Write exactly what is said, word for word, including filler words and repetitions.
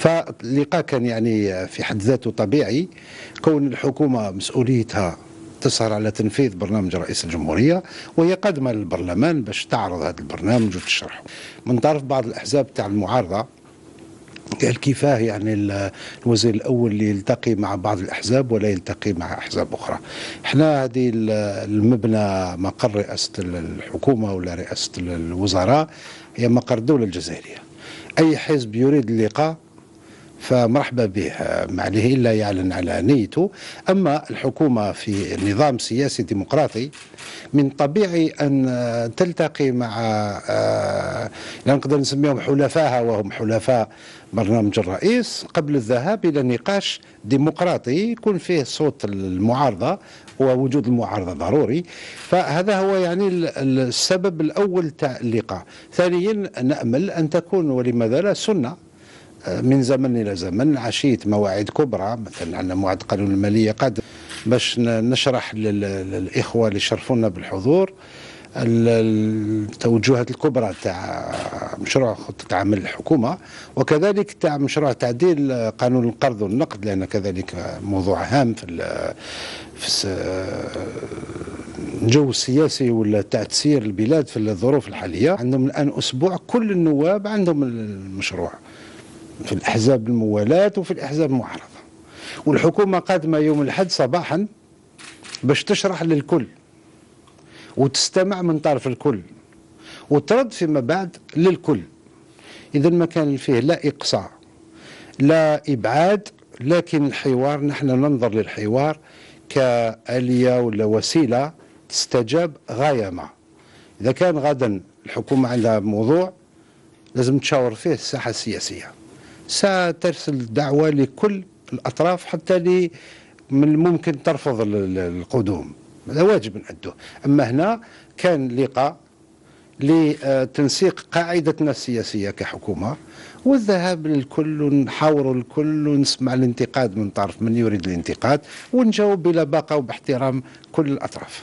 فاللقاء كان يعني في حد ذاته طبيعي، كون الحكومة مسؤوليتها تسهر على تنفيذ برنامج رئيس الجمهورية، وهي قادمة للبرلمان باش تعرض هذا البرنامج وتشرحه. من طرف بعض الأحزاب تاع المعارضة قال كيفاه يعني الوزير الأول اللي يلتقي مع بعض الأحزاب ولا يلتقي مع أحزاب أخرى. احنا هذه المبنى مقر رئاسة الحكومة ولا رئاسة الوزراء هي مقر الدولة الجزائرية. أي حزب يريد اللقاء فمرحبا به، ما عليه إلا يعلن على نيته. أما الحكومة في نظام سياسي ديمقراطي من طبيعي أن تلتقي مع لا نقدر نسميهم حلفائها وهم حلفاء برنامج الرئيس قبل الذهاب إلى نقاش ديمقراطي يكون فيه صوت المعارضة، ووجود المعارضة ضروري. فهذا هو يعني السبب الأول تاع اللقاء. ثانيا نأمل أن تكون ولماذا لا سنة من زمن إلى زمن عشية مواعيد كبرى، مثلا عندنا موعد قانون المالية قادم باش نشرح للإخوة اللي شرفونا بالحضور التوجهات الكبرى تاع مشروع خطة عمل الحكومة، وكذلك تاع مشروع تعديل قانون القرض والنقد، لأن كذلك موضوع هام في في الجو السياسي ولا تاع تسيير البلاد في الظروف الحالية. عندهم الآن أسبوع كل النواب عندهم المشروع في الأحزاب الموالاة وفي الأحزاب المعارضة، والحكومة قادمة يوم الأحد صباحا باش تشرح للكل وتستمع من طرف الكل وترد فيما بعد للكل. إذا ما كان فيه لا إقصاء لا إبعاد، لكن الحوار نحن ننظر للحوار كآلية ولا وسيلة تستجاب غاية ما. إذا كان غدا الحكومة عندها موضوع لازم تشاور فيه الساحة السياسية، سترسل دعوة لكل الأطراف حتى اللي من الممكن ترفض القدوم، هذا واجب نأدوه. أما هنا كان لقاء لتنسيق قاعدتنا السياسية كحكومة والذهاب للكل ونحاور الكل ونسمع الانتقاد من طرف من يريد الانتقاد ونجاوب بلا باقة وباحترام كل الأطراف.